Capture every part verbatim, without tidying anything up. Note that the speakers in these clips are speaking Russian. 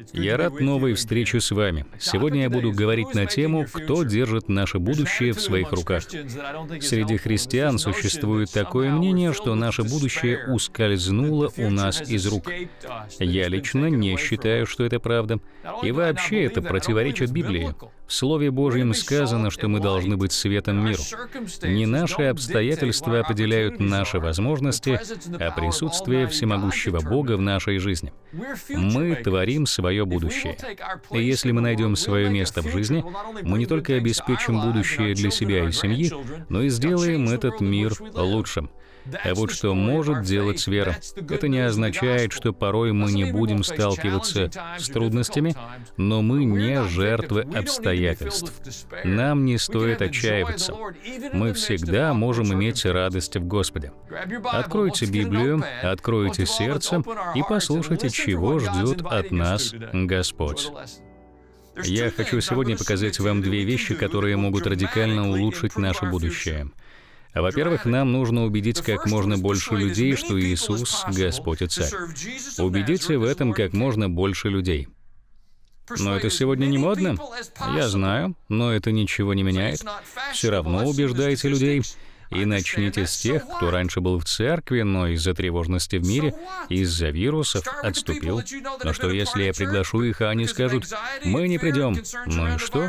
Я рад новой встрече с вами. Сегодня я буду говорить на тему, кто держит наше будущее в своих руках. Среди христиан существует такое мнение, что наше будущее ускользнуло у нас из рук. Я лично не считаю, что это правда. И вообще это противоречит Библии. В Слове Божьем сказано, что мы должны быть светом миру. Не наши обстоятельства определяют наши возможности, а присутствие всемогущего Бога в нашей жизни. Мы творим свое будущее. И если мы найдем свое место в жизни, мы не только обеспечим будущее для себя и семьи, но и сделаем этот мир лучшим. А вот что может делать вера. Это не означает, что порой мы не будем сталкиваться с трудностями, но мы не жертвы обстоятельств. Нам не стоит отчаиваться. Мы всегда можем иметь радость в Господе. Откройте Библию, откройте сердце и послушайте, чего ждет от нас Господь. Я хочу сегодня показать вам две вещи, которые могут радикально улучшить наше будущее. Во-первых, нам нужно убедить как можно больше людей, что Иисус — Господь и Царь. Убедите в этом как можно больше людей. Но это сегодня не модно? Я знаю, но это ничего не меняет. Все равно убеждайте людей. И начните с тех, кто раньше был в церкви, но из-за тревожности в мире, из-за вирусов отступил. Но что, если я приглашу их, а они скажут: «Мы не придем»? Ну и что?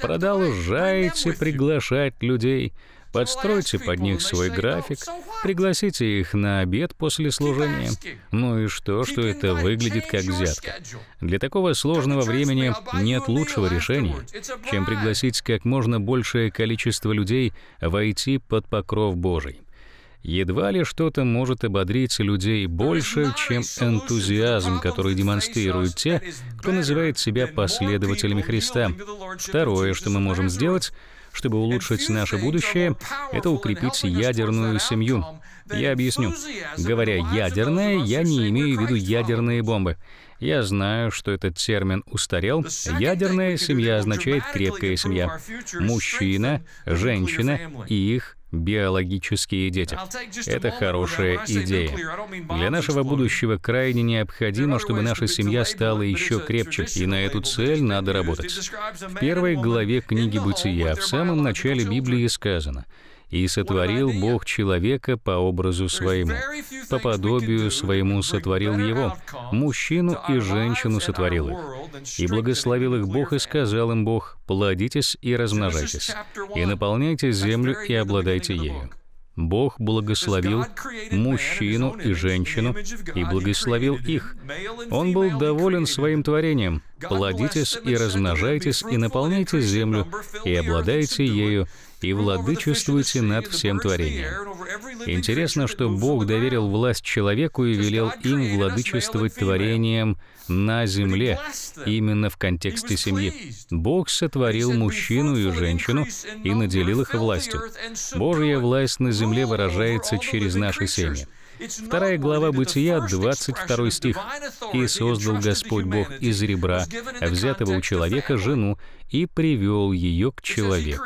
Продолжайте приглашать людей. Подстройте под них свой график, пригласите их на обед после служения. Ну и что, что это выглядит как взятка? Для такого сложного времени нет лучшего решения, чем пригласить как можно большее количество людей войти под покров Божий. Едва ли что-то может ободрить людей больше, чем энтузиазм, который демонстрируют те, кто называет себя последователями Христа. Второе, что мы можем сделать, чтобы улучшить наше будущее, это укрепить ядерную семью. Я объясню. Говоря «ядерная», я не имею в виду ядерные бомбы. Я знаю, что этот термин устарел. Ядерная семья означает крепкая семья. Мужчина, женщина и их биологические дети. Это хорошая идея. Для нашего будущего крайне необходимо, чтобы наша семья стала еще крепче, и на эту цель надо работать. В первой главе книги «Бытия» в самом начале Библии сказано: «И сотворил Бог человека по образу своему, по подобию своему сотворил его, мужчину и женщину сотворил их. И благословил их Бог, и сказал им Бог: плодитесь и размножайтесь, и наполняйте землю и обладайте ею». Бог благословил мужчину и женщину и благословил их. Он был доволен своим творением. «Плодитесь и размножайтесь, и наполняйте землю, и обладайте ею, и владычествуйте над всем творением». Интересно, что Бог доверил власть человеку и велел им владычествовать творением на земле, именно в контексте семьи. Бог сотворил мужчину и женщину и наделил их властью. Божья власть на земле выражается через наши семьи. Вторая глава Бытия, двадцать второй стих. «И создал Господь Бог из ребра, взятого у человека, жену, и привел ее к человеку.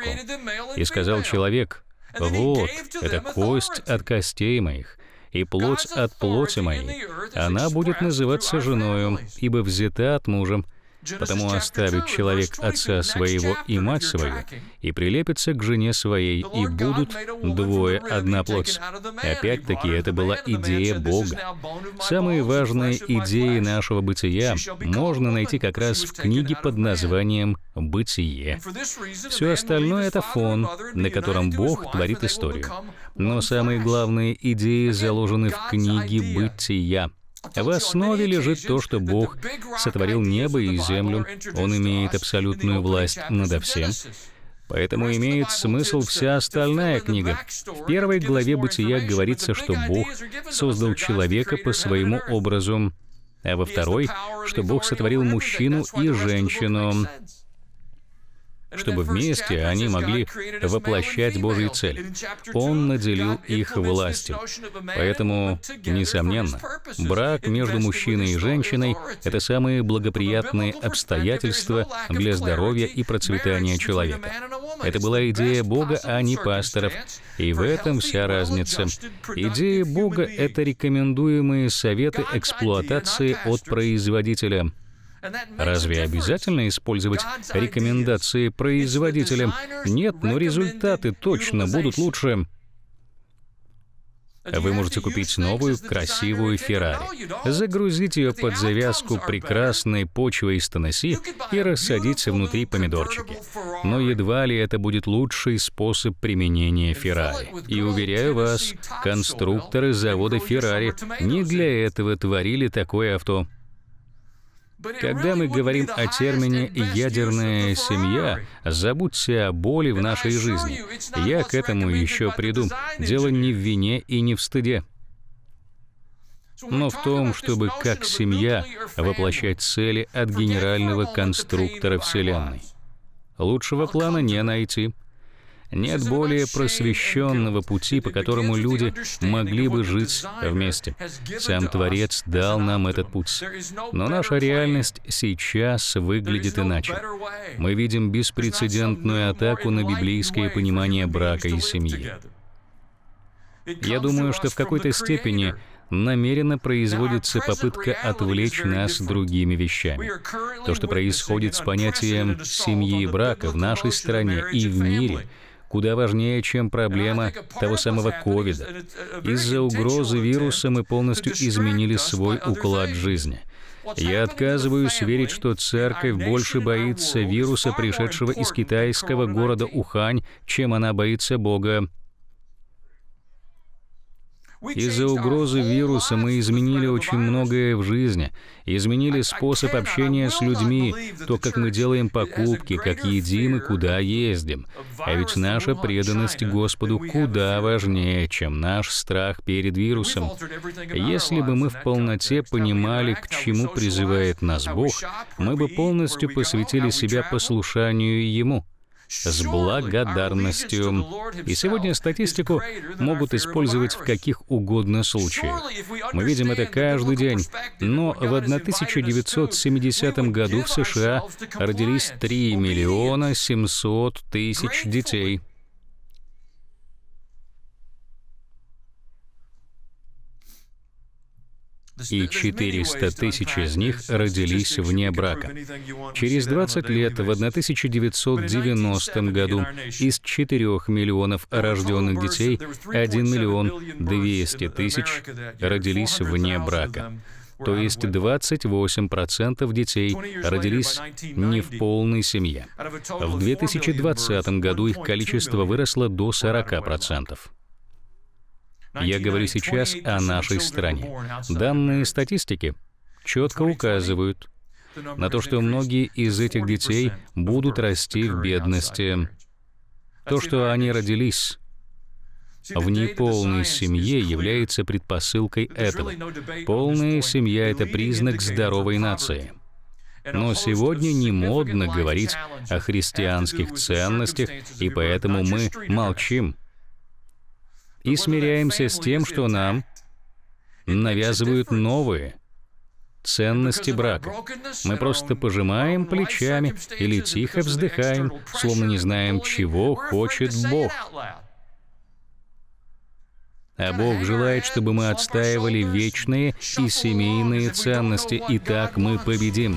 И сказал человек: вот, это кость от костей моих, и плоть от плоти моей. Она будет называться женою, ибо взята от мужа. Потому оставит человек отца своего и мать свою, и прилепится к жене своей, и будут двое одна плоть». Опять-таки, это была идея Бога. Самые важные идеи нашего бытия можно найти как раз в книге под названием «Бытие». Все остальное — это фон, на котором Бог творит историю. Но самые главные идеи заложены в книге «Бытия». В основе лежит то, что Бог сотворил небо и землю. Он имеет абсолютную власть над всем. Поэтому имеет смысл вся остальная книга. В первой главе Бытия говорится, что Бог создал человека по своему образу, а во второй, что Бог сотворил мужчину и женщину, чтобы вместе они могли воплощать Божьи цели. Он наделил их властью. Поэтому, несомненно, брак между мужчиной и женщиной — это самые благоприятные обстоятельства для здоровья и процветания человека. Это была идея Бога, а не пасторов. И в этом вся разница. Идея Бога — это рекомендуемые советы эксплуатации от производителя. Разве обязательно использовать рекомендации производителя? Нет, но результаты точно будут лучше. Вы можете купить новую красивую Феррари, загрузить ее под завязку прекрасной почвой из Теннесси и рассадить внутри помидорчики. Но едва ли это будет лучший способ применения Феррари. И уверяю вас, конструкторы завода Феррари не для этого творили такое авто. Когда мы говорим о термине «ядерная семья», забудьте о боли в нашей жизни. Я к этому еще приду. Дело не в вине и не в стыде, но в том, чтобы как семья воплощать цели от генерального конструктора Вселенной. Лучшего плана не найти. Нет более просвещенного пути, по которому люди могли бы жить вместе. Сам Творец дал нам этот путь. Но наша реальность сейчас выглядит иначе. Мы видим беспрецедентную атаку на библейское понимание брака и семьи. Я думаю, что в какой-то степени намеренно производится попытка отвлечь нас другими вещами. То, что происходит с понятием семьи и брака в нашей стране и в мире, куда важнее, чем проблема того самого ковида. Из-за угрозы вируса мы полностью изменили свой уклад жизни. Я отказываюсь верить, что церковь больше боится вируса, пришедшего из китайского города Ухань, чем она боится Бога. Из-за угрозы вируса мы изменили очень многое в жизни, изменили способ общения с людьми, то, как мы делаем покупки, как едим и куда ездим. А ведь наша преданность Господу куда важнее, чем наш страх перед вирусом. Если бы мы в полноте понимали, к чему призывает нас Бог, мы бы полностью посвятили себя послушанию Ему с благодарностью. И сегодня статистику могут использовать в каких угодно случаях. Мы видим это каждый день. Но в тысяча девятьсот семидесятом году в США родились три миллиона семьсот тысяч детей. И четыреста тысяч из них родились вне брака. Через двадцать лет, в тысяча девятьсот девяностом году, из четырёх миллионов рожденных детей один миллион двести тысяч родились вне брака. То есть двадцать восемь процентов детей родились не в полной семье. В две тысячи двадцатом году их количество выросло до сорока процентов. Я говорю сейчас о нашей стране. Данные статистики четко указывают на то, что многие из этих детей будут расти в бедности. То, что они родились в неполной семье, является предпосылкой этого. Полная семья — это признак здоровой нации. Но сегодня не модно говорить о христианских ценностях, и поэтому мы молчим и смиряемся с тем, что нам навязывают новые ценности брака. Мы просто пожимаем плечами или тихо вздыхаем, словно не знаем, чего хочет Бог. А Бог желает, чтобы мы отстаивали вечные и семейные ценности, и так мы победим.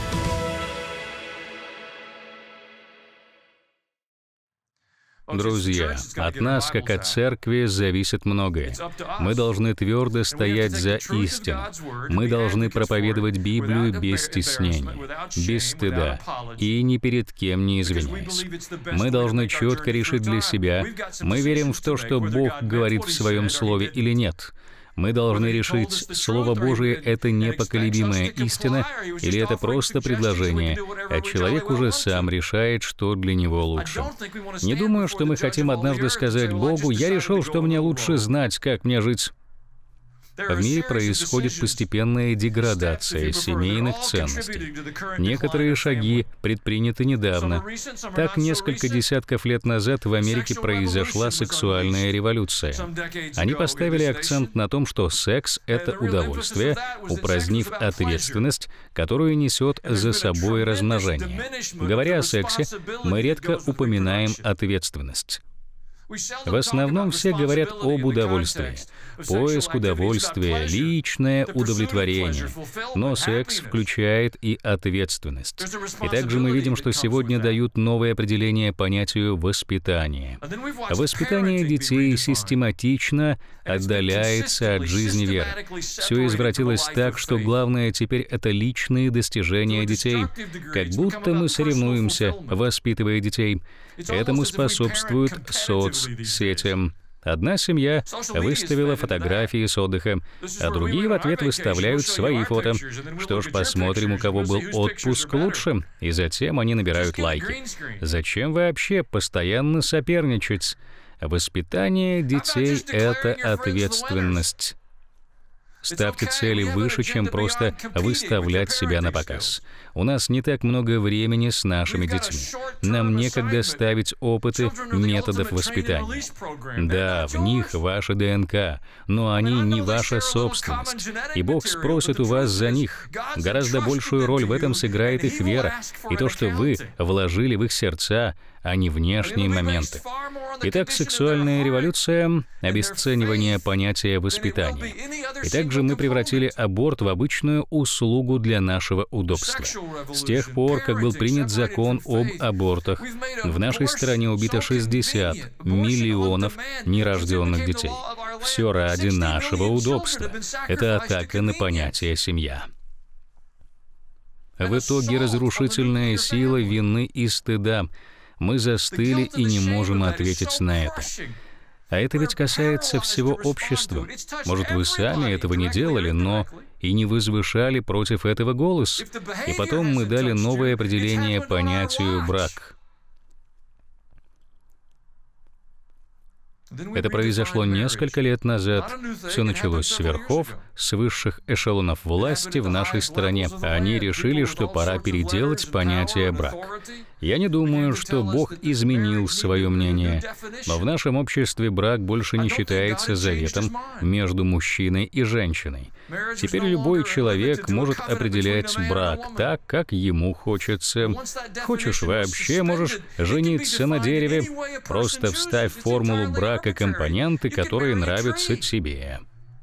Друзья, от нас, как от церкви, зависит многое. Мы должны твердо стоять за истину. Мы должны проповедовать Библию без стеснения, без стыда и ни перед кем не извиняясь. Мы должны четко решить для себя, мы верим в то, что Бог говорит в Своем Слове или нет. Мы должны решить, Слово Божие — это непоколебимая истина или это просто предложение, а человек уже сам решает, что для него лучше. Не думаю, что мы хотим однажды сказать Богу: «Я решил, что мне лучше знать, как мне жить». В мире происходит постепенная деградация семейных ценностей. Некоторые шаги предприняты недавно. Так, несколько десятков лет назад в Америке произошла сексуальная революция. Они поставили акцент на том, что секс — это удовольствие, упразднив ответственность, которую несет за собой размножение. Говоря о сексе, мы редко упоминаем ответственность. В основном все говорят об удовольствии. Поиск удовольствия, личное удовлетворение. Но секс включает и ответственность. И также мы видим, что сегодня дают новое определение понятию воспитания. Воспитание детей систематично отдаляется от жизни веры. Все извратилось так, что главное теперь — это личные достижения детей. Как будто мы соревнуемся, воспитывая детей. Этому способствуют соцсети. Одна семья выставила фотографии с отдыха, а другие в ответ выставляют свои фото. Что ж, посмотрим, у кого был отпуск лучше, и затем они набирают лайки. Зачем вообще постоянно соперничать? Воспитание детей — это ответственность. Ставьте цели выше, чем просто выставлять себя на показ. У нас не так много времени с нашими детьми. Нам некогда ставить опыты методов воспитания. Да, в них ваша ДНК, но они не ваша собственность. И Бог спросит у вас за них. Гораздо большую роль в этом сыграет их вера и то, что вы вложили в их сердца, а не внешние моменты. Итак, сексуальная революция — обесценивание понятия воспитания. И также мы превратили аборт в обычную услугу для нашего удобства. С тех пор, как был принят закон об абортах, в нашей стране убито шестьдесят миллионов нерожденных детей. Все ради нашего удобства. Это атака на понятие «семья». В итоге разрушительная сила вины и стыда. Мы застыли и не можем ответить на это. А это ведь касается всего общества. Может, вы сами этого не делали, но и не возвышали против этого голос. И потом мы дали новое определение понятию «брак». Это произошло несколько лет назад. Все началось с верхов, с высших эшелонов власти в нашей стране. Они решили, что пора переделать понятие «брак». Я не думаю, что Бог изменил свое мнение, но в нашем обществе брак больше не считается заветом между мужчиной и женщиной. Теперь любой человек может определять брак так, как ему хочется. Хочешь вообще, можешь жениться на дереве. Просто вставь в формулу брака компоненты, которые нравятся тебе.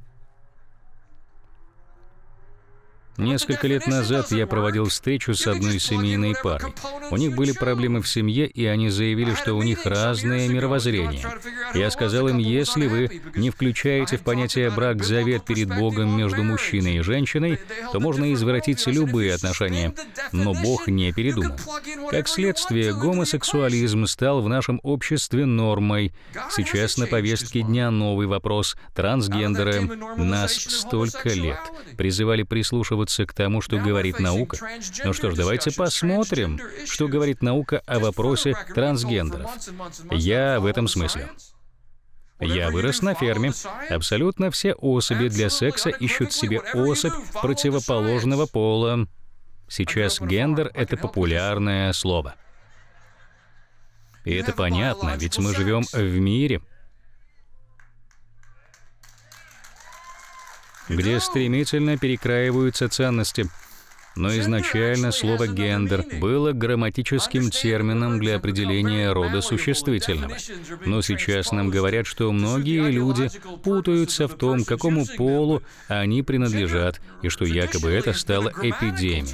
Несколько лет назад я проводил встречу с одной семейной парой. У них были проблемы в семье, и они заявили, что у них разное мировоззрение. Я сказал им, если вы не включаете в понятие «брак» завет перед Богом между мужчиной и женщиной, то можно извратить любые отношения. Но Бог не передумал. Как следствие, гомосексуализм стал в нашем обществе нормой. Сейчас на повестке дня новый вопрос — трансгендеры. Нас столько лет призывали прислушиваться к тому, что говорит наука. Ну что ж, давайте посмотрим, что говорит наука о вопросе трансгендеров. Я в этом смысле. Я вырос на ферме. Абсолютно все особи для секса ищут себе особь противоположного пола. Сейчас гендер — это популярное слово. И это понятно, ведь мы живем в мире, где стремительно перекраиваются ценности. Но изначально слово «гендер» было грамматическим термином для определения рода существительного. Но сейчас нам говорят, что многие люди путаются в том, к какому полу они принадлежат, и что якобы это стало эпидемией.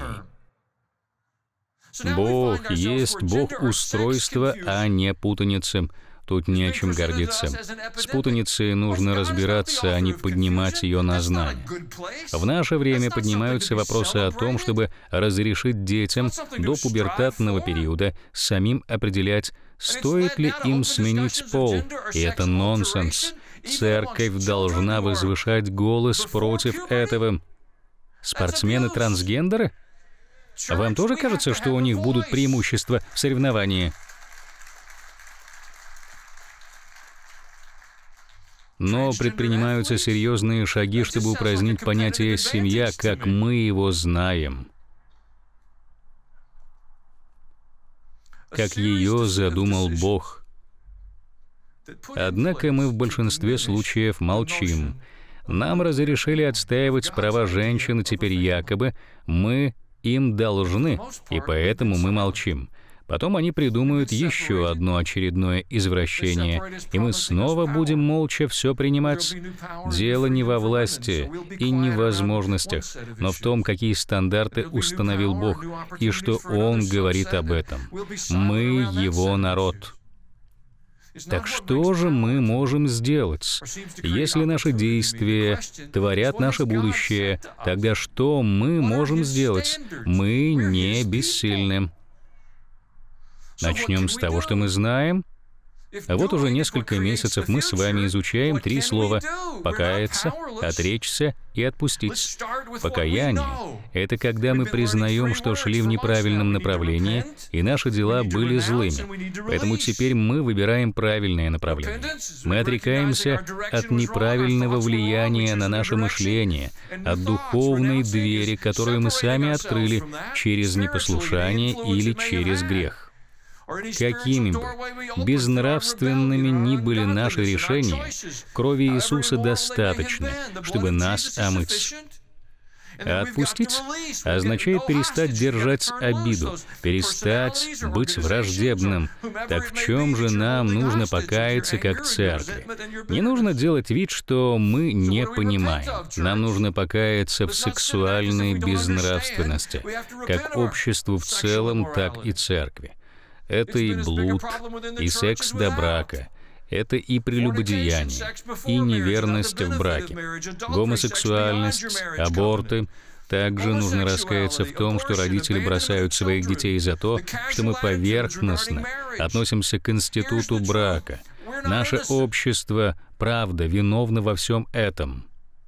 Бог есть Бог устройства, а не путаницы. Тут не о чем гордиться. С путаницей нужно разбираться, а не поднимать ее на знание. В наше время поднимаются вопросы о том, чтобы разрешить детям до пубертатного периода самим определять, стоит ли им сменить пол. И это нонсенс. Церковь должна возвышать голос против этого. Спортсмены-трансгендеры? Вам тоже кажется, что у них будут преимущества в соревновании? Но предпринимаются серьезные шаги, чтобы упразднить понятие «семья», как мы его знаем, как ее задумал Бог. Однако мы в большинстве случаев молчим. Нам разрешили отстаивать права женщин, и теперь якобы мы им должны, и поэтому мы молчим. Потом они придумают еще одно очередное извращение, и мы снова будем молча все принимать. Дело не во власти и не в возможностях, но в том, какие стандарты установил Бог, и что Он говорит об этом. Мы Его народ. Так что же мы можем сделать? Если наши действия творят наше будущее, тогда что мы можем сделать? Мы не бессильны. Начнем с того, что мы знаем. А вот уже несколько месяцев мы с вами изучаем три слова: покаяться, отречься и отпустить. Покаяние — это когда мы признаем, что шли в неправильном направлении, и наши дела были злыми. Поэтому теперь мы выбираем правильное направление. Мы отрекаемся от неправильного влияния на наше мышление, от духовной двери, которую мы сами открыли через непослушание или через грех. Какими бы безнравственными ни были наши решения, крови Иисуса достаточно, чтобы нас омыть. А отпустить означает перестать держать обиду, перестать быть враждебным. Так в чем же нам нужно покаяться как церкви? Не нужно делать вид, что мы не понимаем. Нам нужно покаяться в сексуальной безнравственности, как обществу в целом, так и церкви. Это и блуд, и секс до брака, это и прелюбодеяние, и неверность в браке, гомосексуальность, аборты. Также нужно раскаяться в том, что родители бросают своих детей за то, что мы поверхностно относимся к институту брака. Наше общество, правда, виновно во всем этом.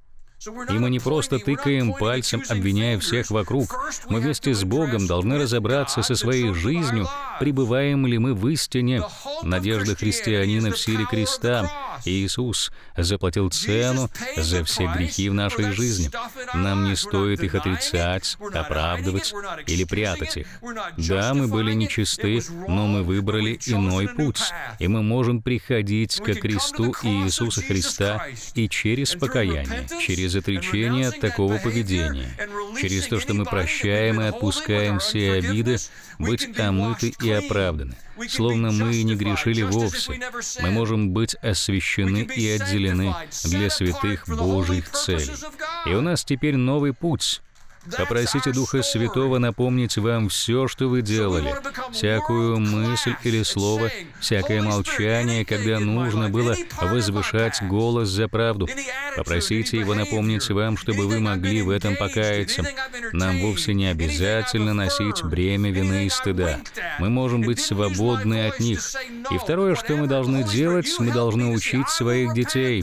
И мы не просто тыкаем пальцем, обвиняя всех вокруг. Мы вместе с Богом должны разобраться со своей жизнью, пребываем ли мы в истине. Надежда христианина в силе креста. Иисус заплатил цену за все грехи в нашей жизни. Нам не стоит их отрицать, оправдывать или прятать их. Да, мы были нечисты, но мы выбрали иной путь, и мы можем приходить ко кресту Иисуса Христа и через покаяние, через отречение от такого поведения, через то, что мы прощаем и отпускаем все обиды, быть омыты и оправданы, словно мы не грешили вовсе. Мы можем быть освящены и отделены для святых Божьих целей. И у нас теперь новый путь. Попросите Духа Святого напомнить вам все, что вы делали, всякую мысль или слово, всякое молчание, когда нужно было возвышать голос за правду. Попросите Его напомнить вам, чтобы вы могли в этом покаяться. Нам вовсе не обязательно носить бремя вины и стыда. Мы можем быть свободны от них. И второе, что мы должны делать, мы должны учить своих детей.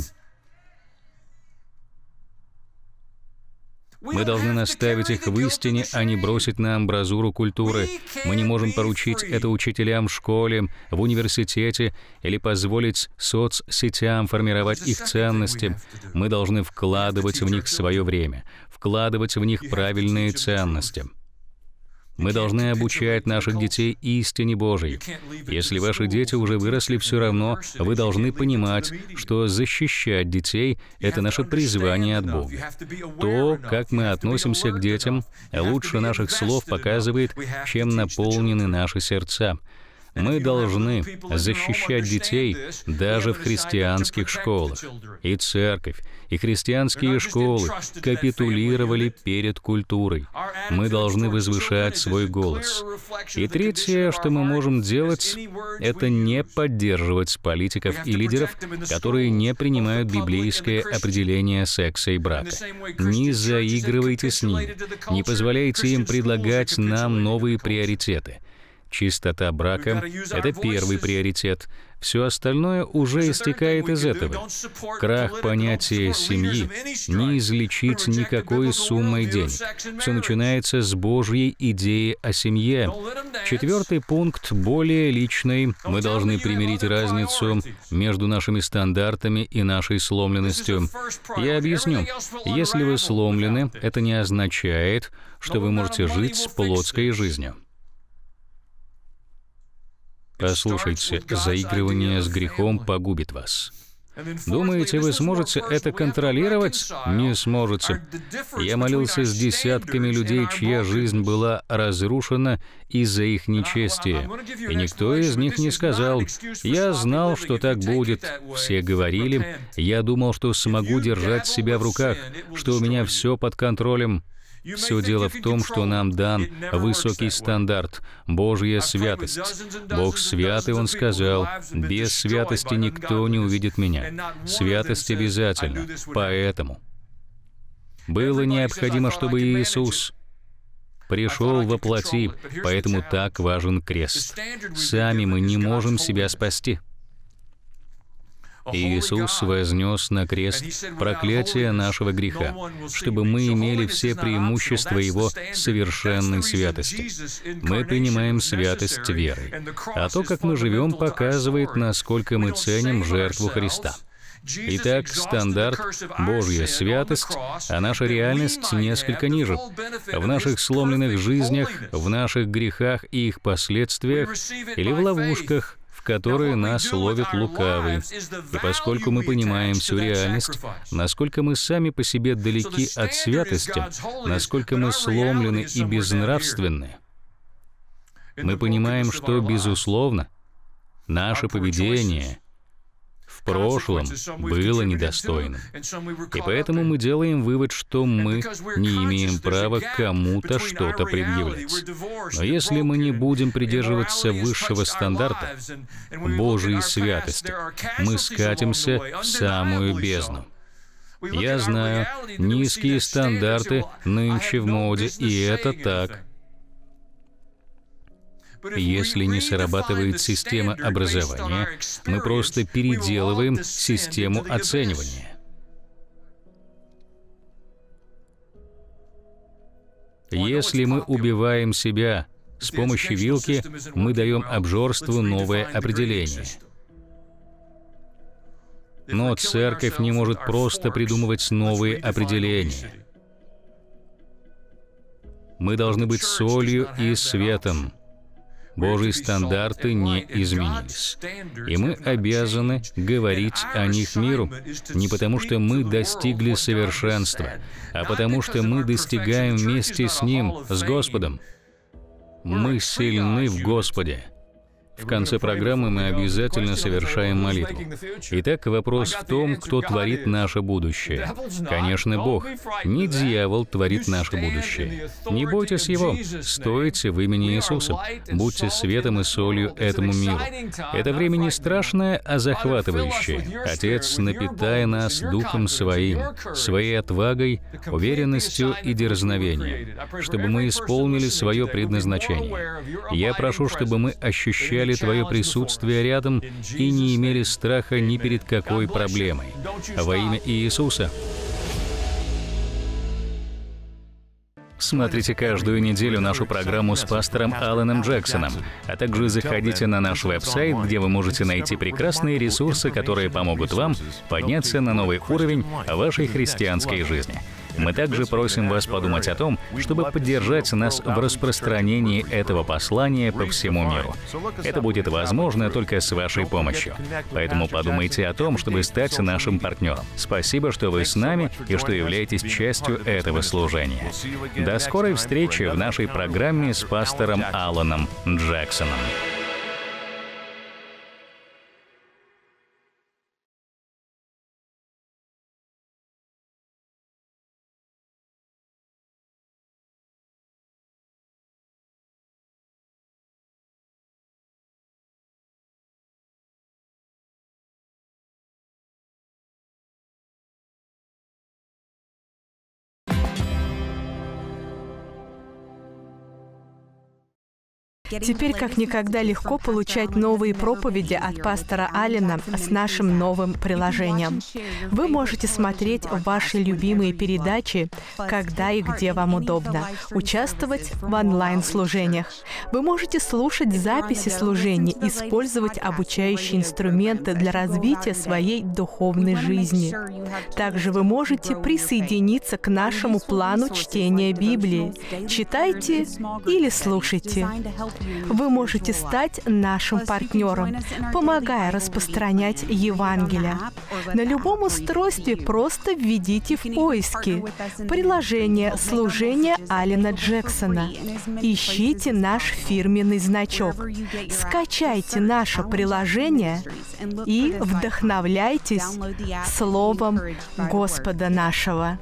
Мы должны наставить их в истине, а не бросить на амбразуру культуры. Мы не можем поручить это учителям в школе, в университете или позволить соцсетям формировать их ценности. Мы должны вкладывать в них свое время, вкладывать в них правильные ценности. Мы должны обучать наших детей истине Божией. Если ваши дети уже выросли, все равно вы должны понимать, что защищать детей — это наше призвание от Бога. То, как мы относимся к детям, лучше наших слов показывает, чем наполнены наши сердца. Мы должны защищать детей даже в христианских школах. И церковь, и христианские школы капитулировали перед культурой. Мы должны возвышать свой голос. И третье, что мы можем делать, это не поддерживать политиков и лидеров, которые не принимают библейское определение секса и брака. Не заигрывайте с ними, не позволяйте им предлагать нам новые приоритеты. Чистота брака — это первый приоритет. Все остальное уже истекает из этого. Крах понятия семьи не излечить никакой суммой денег. Все начинается с Божьей идеи о семье. Четвертый пункт, более личный. Мы должны примирить разницу между нашими стандартами и нашей сломленностью. Я объясню. Если вы сломлены, это не означает, что вы можете жить плотской жизнью. Послушайте, заигрывание с грехом погубит вас. Думаете, вы сможете это контролировать? Не сможете. Я молился с десятками людей, чья жизнь была разрушена из-за их нечестия. И никто из них не сказал: «Я знал, что так будет». Все говорили: «Я думал, что смогу держать себя в руках, что у меня все под контролем». Все дело в том, что нам дан высокий стандарт, Божья святость. Бог свят, и Он сказал: «Без святости никто не увидит Меня». Святость обязательно. Поэтому было необходимо, чтобы Иисус пришел во плоти, поэтому так важен крест. Сами мы не можем себя спасти. Иисус вознес на крест проклятие нашего греха, чтобы мы имели все преимущества Его совершенной святости. Мы принимаем святость верой, а то, как мы живем, показывает, насколько мы ценим жертву Христа. Итак, стандарт — Божья святость, а наша реальность несколько ниже. В наших сломленных жизнях, в наших грехах и их последствиях, или в ловушках, в которые нас ловит лукавый. И поскольку мы понимаем всю реальность, насколько мы сами по себе далеки от святости, насколько мы сломлены и безнравственны, мы понимаем, что, безусловно, наше поведение в прошлом было недостойным. И поэтому мы делаем вывод, что мы не имеем права кому-то что-то предъявлять. Но если мы не будем придерживаться высшего стандарта, Божьей святости, мы скатимся в самую бездну. Я знаю, низкие стандарты нынче в моде, и это так. Если не срабатывает система образования, мы просто переделываем систему оценивания. Если мы убиваем себя с помощью вилки, мы даем обжорству новое определение. Но церковь не может просто придумывать новые определения. Мы должны быть солью и светом. Божьи стандарты не изменились, и мы обязаны говорить о них миру, не потому что мы достигли совершенства, а потому что мы достигаем вместе с Ним, с Господом. Мы сильны в Господе. В конце программы мы обязательно совершаем молитву. Итак, вопрос в том, кто творит наше будущее. Конечно, Бог. Не дьявол творит наше будущее. Не бойтесь Его. Стойте в имени Иисуса. Будьте светом и солью этому миру. Это время не страшное, а захватывающее. Отец, напитай нас Духом Своим, Своей отвагой, уверенностью и дерзновением, чтобы мы исполнили свое предназначение. Я прошу, чтобы мы ощущали Твое присутствие рядом и не имели страха ни перед какой проблемой. Во имя Иисуса. Смотрите каждую неделю нашу программу с пастором Алленом Джексоном, а также заходите на наш веб-сайт, где вы можете найти прекрасные ресурсы, которые помогут вам подняться на новый уровень вашей христианской жизни. Мы также просим вас подумать о том, чтобы поддержать нас в распространении этого послания по всему миру. Это будет возможно только с вашей помощью. Поэтому подумайте о том, чтобы стать нашим партнером. Спасибо, что вы с нами и что являетесь частью этого служения. До скорой встречи в нашей программе с пастором Алленом Джексоном. Теперь как никогда легко получать новые проповеди от пастора Аллена с нашим новым приложением. Вы можете смотреть ваши любимые передачи, когда и где вам удобно, участвовать в онлайн-служениях. Вы можете слушать записи служений, использовать обучающие инструменты для развития своей духовной жизни. Также вы можете присоединиться к нашему плану чтения Библии. Читайте или слушайте. Вы можете стать нашим партнером, помогая распространять Евангелие. На любом устройстве просто введите в поиски приложение «Служение Аллена Джексона». Ищите наш фирменный значок. Скачайте наше приложение и вдохновляйтесь Словом Господа нашего.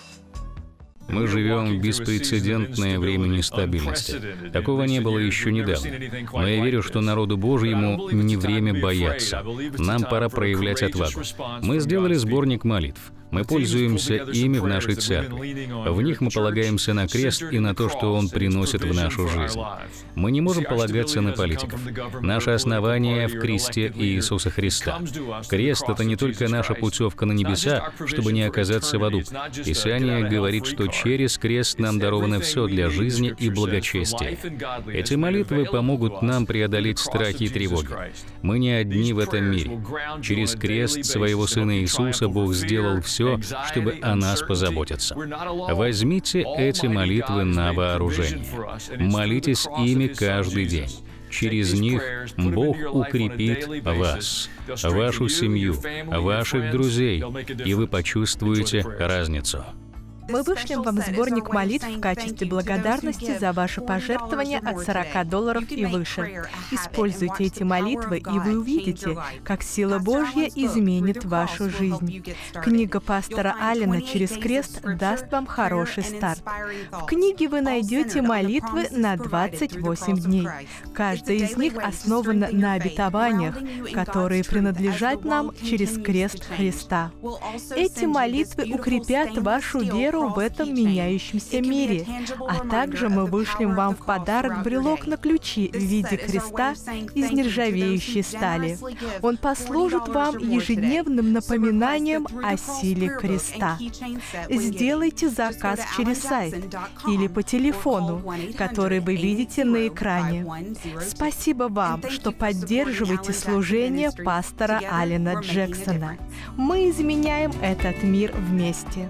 Мы живем в беспрецедентное время нестабильности. Такого не было еще недавно. Но я верю, что народу Божьему не время бояться. Нам пора проявлять отвагу. Мы сделали сборник молитв. Мы пользуемся ими в нашей церкви. В них мы полагаемся на крест и на то, что он приносит в нашу жизнь. Мы не можем полагаться на политиков. Наше основание в кресте Иисуса Христа. Крест — это не только наша путевка на небеса, чтобы не оказаться в аду. Писание говорит, что через крест нам даровано все для жизни и благочестия. Эти молитвы помогут нам преодолеть страхи и тревоги. Мы не одни в этом мире. Через крест своего Сына Иисуса Бог сделал все, чтобы о нас позаботиться. Возьмите эти молитвы на вооружение. Молитесь ими каждый день. Через них Бог укрепит вас, вашу семью, ваших друзей, и вы почувствуете разницу. Мы вышлем вам сборник молитв в качестве благодарности за ваше пожертвование от сорока долларов и выше. Используйте эти молитвы, и вы увидите, как сила Божья изменит вашу жизнь. Книга пастора Аллена «Через крест» даст вам хороший старт. В книге вы найдете молитвы на двадцать восемь дней. Каждая из них основана на обетованиях, которые принадлежат нам через крест Христа. Эти молитвы укрепят вашу веру в этом меняющемся мире. А также мы вышлем вам в подарок брелок на ключи в виде креста из нержавеющей стали. Он послужит вам ежедневным напоминанием о силе креста. Сделайте заказ через сайт или по телефону, который вы видите на экране. Спасибо вам, что поддерживаете служение пастора Аллена Джексона. Мы изменяем этот мир вместе.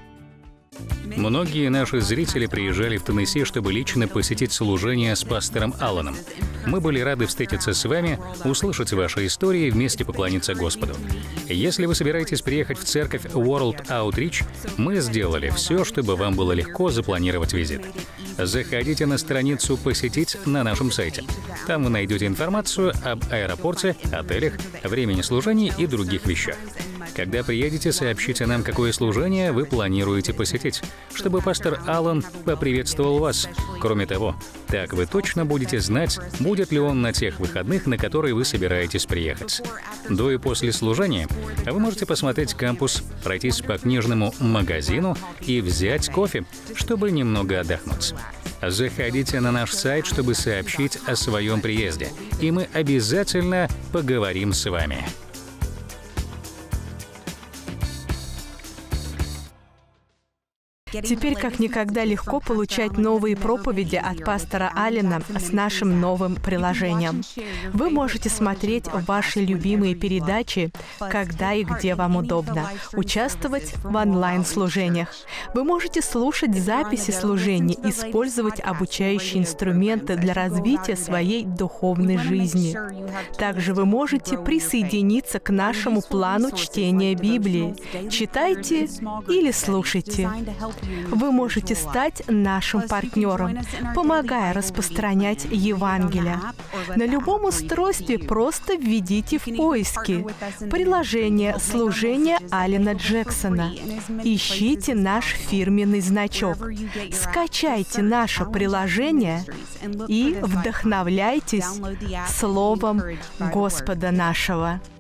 Многие наши зрители приезжали в Теннесси, чтобы лично посетить служение с пастором Алленом. Мы были рады встретиться с вами, услышать ваши истории и вместе поклониться Господу. Если вы собираетесь приехать в церковь World Outreach, мы сделали все, чтобы вам было легко запланировать визит. Заходите на страницу «Посетить» на нашем сайте. Там вы найдете информацию об аэропорте, отелях, времени служений и других вещах. Когда приедете, сообщите нам, какое служение вы планируете посетить, чтобы пастор Аллен поприветствовал вас. Кроме того, так вы точно будете знать, будет ли он на тех выходных, на которые вы собираетесь приехать. До и после служения вы можете посмотреть кампус, пройтись по книжному магазину и взять кофе, чтобы немного отдохнуть. Заходите на наш сайт, чтобы сообщить о своем приезде, и мы обязательно поговорим с вами. Теперь как никогда легко получать новые проповеди от пастора Аллена с нашим новым приложением. Вы можете смотреть ваши любимые передачи, когда и где вам удобно, участвовать в онлайн-служениях. Вы можете слушать записи служений, использовать обучающие инструменты для развития своей духовной жизни. Также вы можете присоединиться к нашему плану чтения Библии. Читайте или слушайте. Вы можете стать нашим партнером, помогая распространять Евангелие. На любом устройстве просто введите в поиски приложение «Служение Аллена Джексона». Ищите наш фирменный значок. Скачайте наше приложение и вдохновляйтесь Словом Господа нашего.